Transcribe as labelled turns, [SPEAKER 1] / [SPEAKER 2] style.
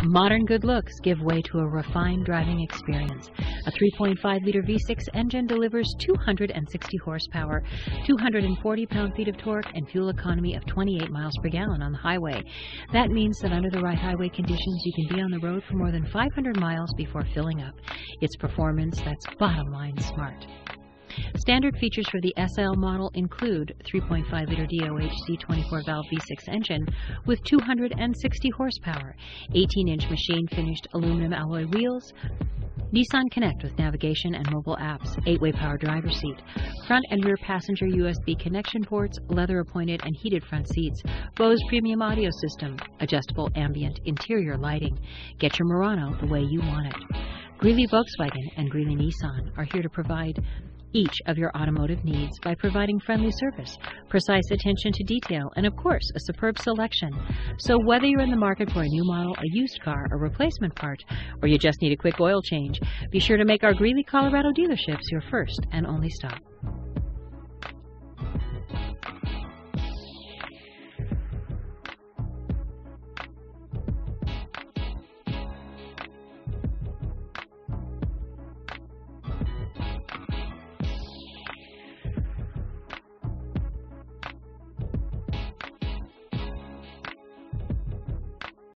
[SPEAKER 1] Modern good looks give way to a refined driving experience. A 3.5-liter V6 engine delivers 260 horsepower, 240 pound-feet of torque, and fuel economy of 28 miles per gallon on the highway. That means that under the right highway conditions, you can be on the road for more than 500 miles before filling up. It's performance that's bottom-line smart. Standard features for the SL model include 3.5-liter DOHC 24-valve V6 engine with 260 horsepower, 18-inch machine-finished aluminum alloy wheels, Nissan Connect with navigation and mobile apps, 8-way power driver seat, front and rear passenger USB connection ports, leather-appointed and heated front seats, Bose premium audio system, adjustable ambient interior lighting. Get your Murano the way you want it. Greeley Volkswagen and Greeley Nissan are here to provide each of your automotive needs by providing friendly service, precise attention to detail, and of course, a superb selection. So whether you're in the market for a new model, a used car, a replacement part, or you just need a quick oil change, be sure to make our Greeley, Colorado dealerships your first and only stop.